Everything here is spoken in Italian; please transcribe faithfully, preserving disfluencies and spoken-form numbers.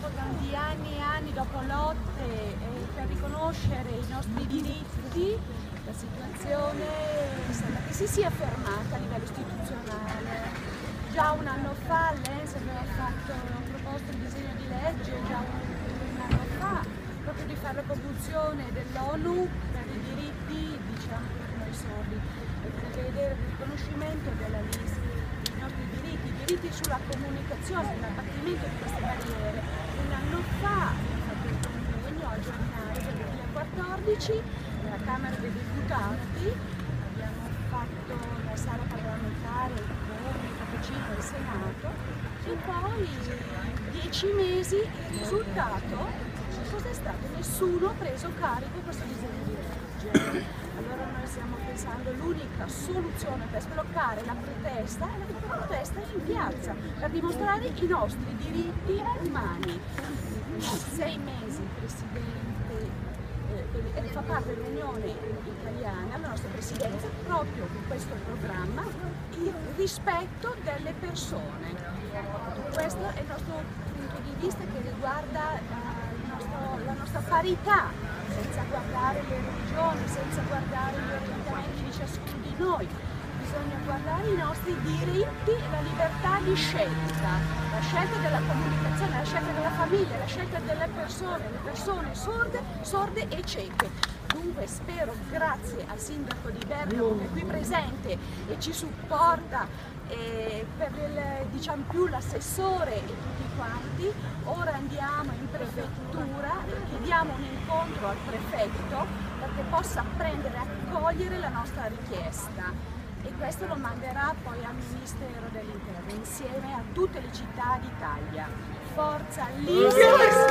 di anni e anni dopo lotte eh, per riconoscere i nostri diritti, la situazione sembra che si sia fermata a livello istituzionale. Già un anno fa l'E N S aveva fatto, proposto un disegno di legge, già un, un anno fa, proprio di fare la convenzione dell'ONU per i diritti, diciamo, per noi sordi, e prevede il riconoscimento della lista dei nostri diritti, i diritti sulla comunicazione, l'abbattimento di queste barriere. Un anno fa abbiamo fatto il convegno a gennaio del duemilaquattordici nella Camera dei Deputati, abbiamo fatto la sala parlamentare, il cappuccino del Senato, e poi dieci mesi il risultato cos'è stato? Nessuno ha preso carico questo disegno di legge. Allora noi stiamo pensando l'unica soluzione per sbloccare la protesta è la protesta in piazza, per dimostrare i nostri diritti umani. Sei mesi il Presidente eh, fa parte dell'Unione Italiana, la nostra Presidenza, proprio con questo programma, il rispetto delle persone. Questo è il nostro punto di vista che riguarda eh, nostro, la nostra parità, senza guardare le religioni, senza guardare gli orientamenti di ciascuno di noi. Bisogna guardare i nostri diritti e la libertà di scelta, la scelta della comunicazione, la scelta della famiglia, la scelta delle persone, le persone sorde, sorde e cieche. Dunque spero, grazie al sindaco di Bergamo che è qui presente e ci supporta, e per il, diciamo più l'assessore e tutti quanti, ora andiamo in prefettura e chiediamo un incontro al prefetto perché possa prendere e accogliere la nostra richiesta. E questo lo manderà poi al Ministero dell'Interno insieme a tutte le città d'Italia. Forza L I S!